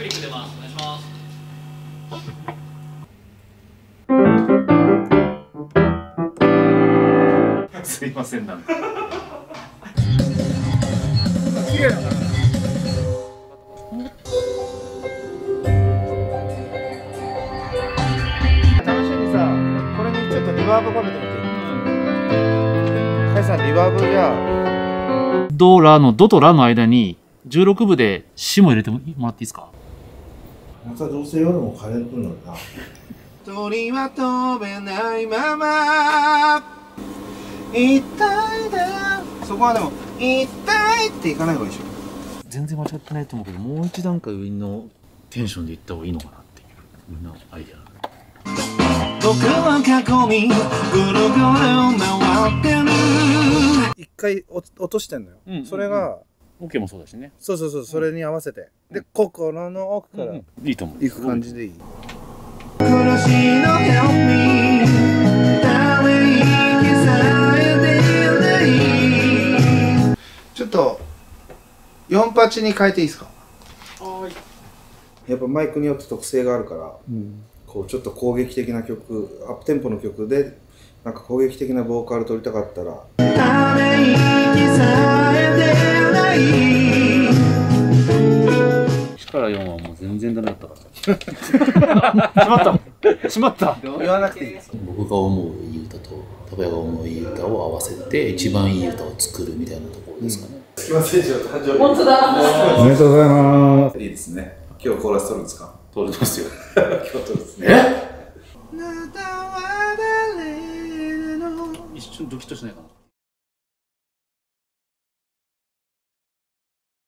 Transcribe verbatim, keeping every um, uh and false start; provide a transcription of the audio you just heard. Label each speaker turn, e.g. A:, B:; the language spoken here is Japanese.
A: クリック出ます。お願いします。
B: すいません、なんか
C: 綺麗だから試しにさ、これにちょっとリバーブかけてみて。はいさん、リバーブじゃ
D: ドラのドとラの間にじゅうろくぶでシも入れてもらっていいですか。
E: またどうせ夜もカレー来るのにな。
C: 鳥は飛べないまま一体だ。そこはでも一体っていかない方がいいでしょ。
D: 全然間違ってないと思うけど、もう一段階上のテンションでいった方がいいのかなっていうみんなアイデア。
C: 僕は過去にぐるぐる回ってる。一回落としてんのよ、うんうんうん、それが
D: オケもそうだしね。
C: そうそうそう、それに合わせて、うん、で心の奥から、うんうん、
D: いいと思う。
C: いく感じでいい。
F: 苦しいの help me ため息さえ出ない。
C: ちょっとよんはちに変えていいですか。
E: はい。やっぱマイクによって特性があるから、うん、こうちょっと攻撃的な曲、アップテンポの曲でなんか攻撃的なボーカル取りたかったらため息さえ出ない。
D: いちからよんはもう全然ダメだったからしまったしまった
C: 言わなくていいです。
G: 僕が思ういい歌とタバヤが思ういい歌を合わせて一番いい歌を作るみたいなところですかね。
E: スキマ選手の誕生日。
H: 本当だ。
E: おめでとうございます。いいですね。今日コーラス取るんですか。
G: 取りますよ。
E: 今日取るんですね。
D: え？一瞬ドキッとしないかな。